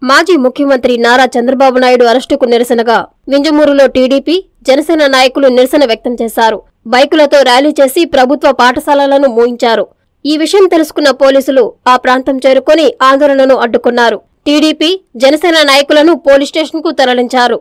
మాజీ ముఖ్యమంత్రి నారా చంద్రబాబు నాయుడు అరెస్టుకు నిరసనగా వింజమూరులో టీడీపీ, జనసేన నాయకులు నిరసన వ్యక్తం చేశారు. బైకులతో ర్యాలీ చేసి ప్రభుత్వ పాఠశాలలను మూయించారు. ఈ విషయం తెలుసుకున్న పోలీసులు ఆ ప్రాంతం చేరుకుని ఆందోళనను అడ్డుకున్నారు. టీడీపీ, జనసేన నాయకులను పోలీస్ స్టేషన్కు తరలించారు.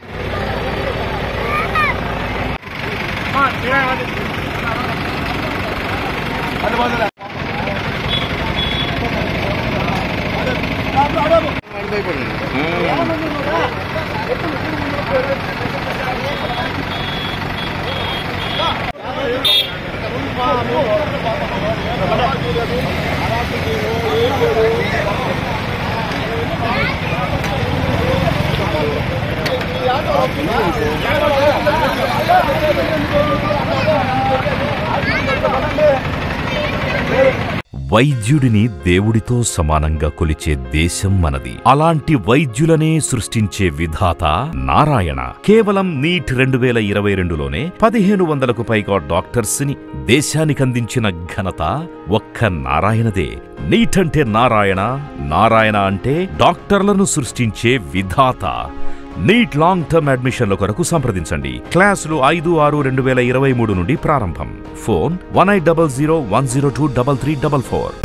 వైద్యుడిని దేవుడితో సమానంగా కొలిచే దేశం మనది. అలాంటి వైద్యులనే సృష్టించే విధాత నారాయణ. కేవలం నీట్ 2022లోనే 1500కు పైగా డాక్టర్స్ ని దేశానికందించిన ఘనత ఒక్క నారాయణదే. నీట్ అంటే నారాయణ, నారాయణ అంటే డాక్టర్లను సృష్టించే విధాత. నీట్ లాంగ్ టర్మ్ అడ్మిషన్ల కొరకు సంప్రదించండి. క్లాసులు 5/6/2023 నుండి ప్రారంభం. ఫోన్ 1800 102 3344.